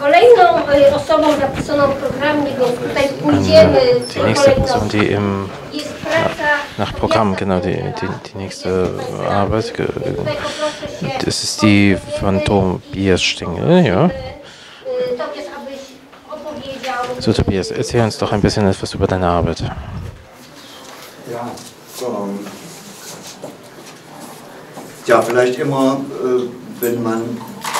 kolejną osobą zapisaną w programie, więc tutaj pójdziemy w tej kolejności. Jest praca... Nach Programm, genau, die nächste Arbeit. Das ist die von Tobias Stengel, ja. So, Tobias, erzähl uns doch ein bisschen etwas über deine Arbeit. Ja, vielleicht immer, wenn man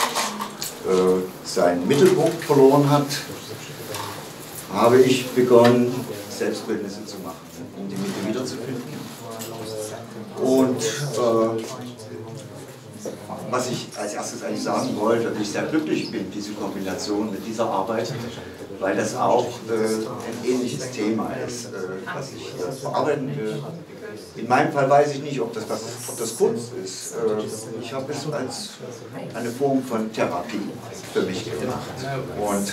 seinen Mittelpunkt verloren hat, habe ich begonnen, Selbstbildnisse zu machen, um die Mitte wiederzufinden. Und was ich als erstes eigentlich sagen wollte, dass ich sehr glücklich bin, diese Kombination mit dieser Arbeit, weil das auch ein ähnliches Thema ist, was ich bearbeiten will. In meinem Fall weiß ich nicht, ob das Kunst ist. Ich habe es als eine Form von Therapie für mich gemacht. Und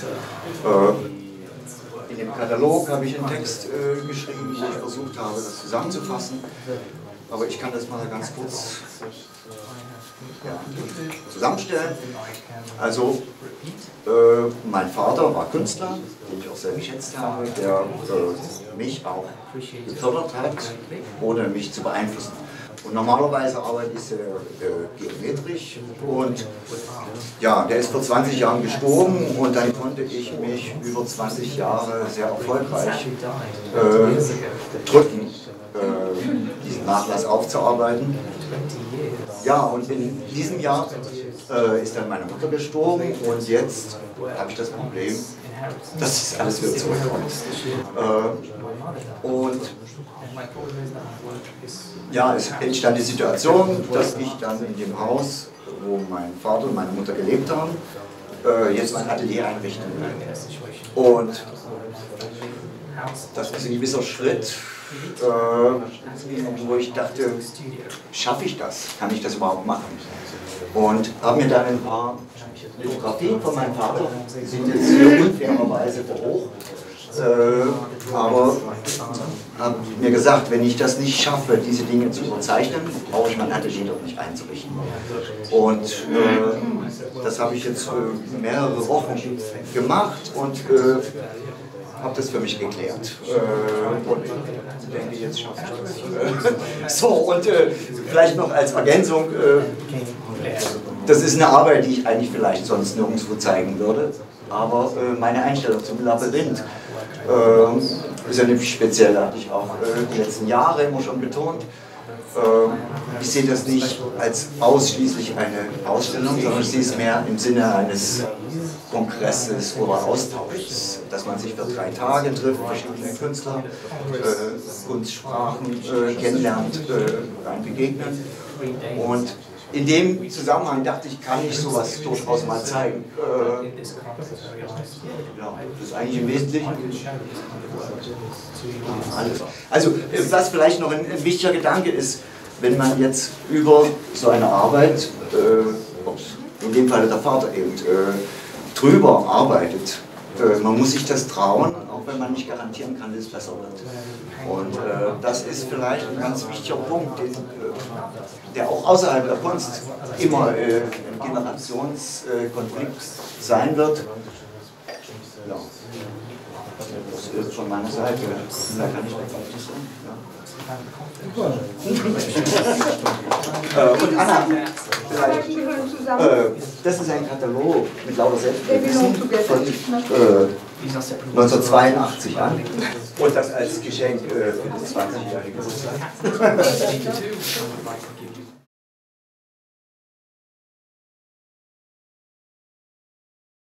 in dem Katalog habe ich einen Text geschrieben, wo ich versucht habe, das zusammenzufassen. Aber ich kann das mal ganz kurz zusammenstellen. Also, mein Vater war Künstler, den ich auch sehr geschätzt habe, der mich auch gefördert hat, ohne mich zu beeinflussen. Und normalerweise arbeite ich sehr geometrisch und ja, der ist vor 20 Jahren gestorben und dann konnte ich mich über 20 Jahre sehr erfolgreich drücken, diesen Nachlass aufzuarbeiten. Ja, und in diesem Jahr ist dann meine Mutter gestorben und jetzt habe ich das Problem, dass das alles wieder zurückkommt. Und ja, es entstand die Situation, dass ich dann in dem Haus, wo mein Vater und meine Mutter gelebt haben, jetzt mein Atelier einrichten will. Und das ist ein gewisser Schritt, wo ich dachte, schaffe ich das? Kann ich das überhaupt machen? Und habe mir dann ein paar Biografien von meinem Vater, die sind jetzt hier unfairerweise hoch, aber habe mir gesagt, wenn ich das nicht schaffe, diese Dinge zu überzeichnen, brauche ich mein Atelier doch nicht einzurichten. Und das habe ich jetzt mehrere Wochen gemacht und habe das für mich geklärt. Und denke, jetzt schaffe ich das. So, und vielleicht noch als Ergänzung, das ist eine Arbeit, die ich eigentlich vielleicht sonst nirgendwo zeigen würde, aber meine Einstellung zum Labyrinth ist ja nämlich speziell, da hatte ich auch die letzten Jahre immer schon betont. Ich sehe das nicht als ausschließlich eine Ausstellung, sondern ich sehe es mehr im Sinne eines Kongresses oder Austauschs, dass man sich für 3 Tage trifft, verschiedene Künstler, Kunstsprachen kennenlernt, rein begegnen. Und in dem Zusammenhang dachte ich, kann ich sowas durchaus mal zeigen. Ja, das ist eigentlich im Wesentlichen alles. Also, was vielleicht noch ein wichtiger Gedanke ist, wenn man jetzt über so eine Arbeit, in dem Fall der Vater eben, drüber arbeitet, man muss sich das trauen, auch wenn man nicht garantieren kann, dass es besser wird. Und das ist vielleicht ein ganz wichtiger Punkt, der auch außerhalb der Kunst immer ein Generationskonflikt sein wird. Ja. Das ist von meiner Seite. Da kann ich nicht sagen. Ja. Und Anna, das ist ein Katalog mit lauter Selbstbildnissen von 1982 an und das als Geschenk für das 20-jährige Geburtstag.